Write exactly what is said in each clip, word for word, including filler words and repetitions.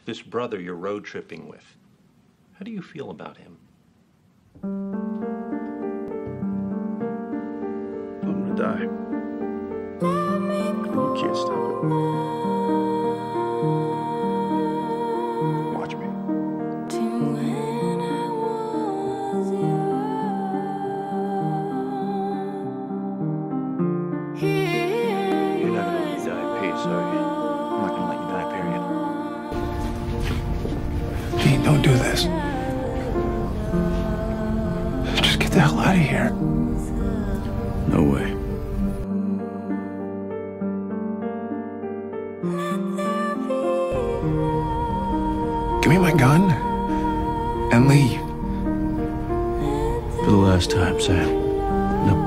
this brother you're road tripping with. How do you feel about him? I'm gonna die. You can't stop it. Watch me. You're not gonna let me die at peace, are you? I'm not gonna let you die, period. Pete, don't do this. Just get the hell out of here. No way. Give me my gun and leave. For the last time, Sam. No.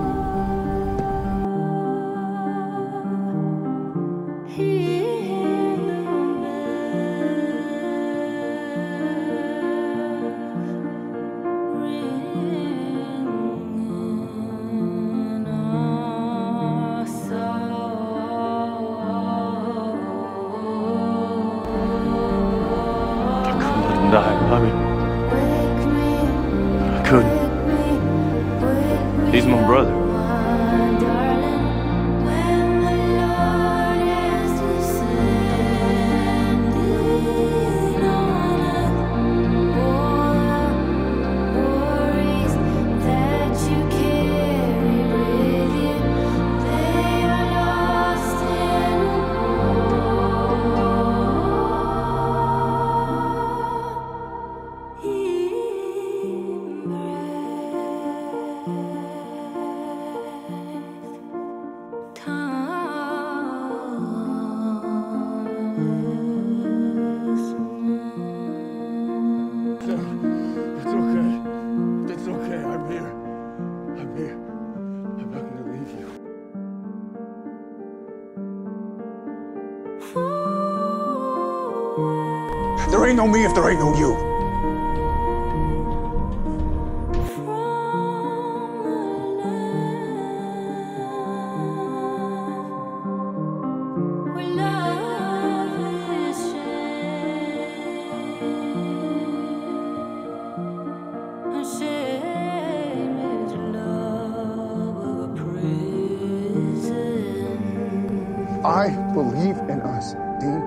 Die, Bobby. I couldn't. He's my brother. It's okay. It's okay. I'm here. I'm here. I'm not gonna leave you. There ain't no me if there ain't no you. I believe in us, Dean.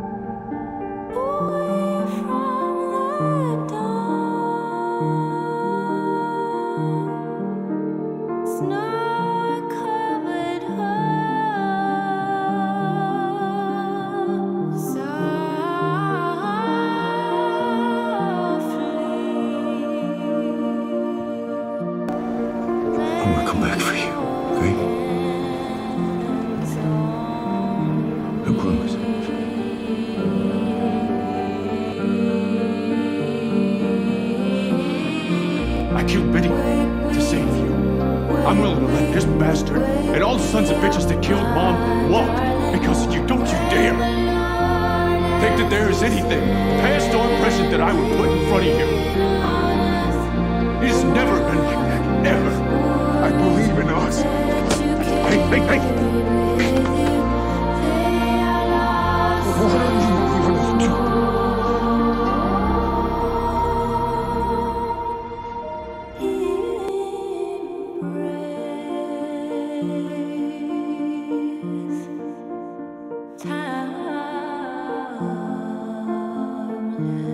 I'm gonna come back for you, okay? I promise. I killed Biddy to save you. I'm willing to let this bastard and all the sons of bitches that killed Mom walk because of you. Don't you dare think that there is anything, past or present, that I would put in front of you. It's never been like that, ever. I believe in us. Hey, hey, hey! What are you even up to? Time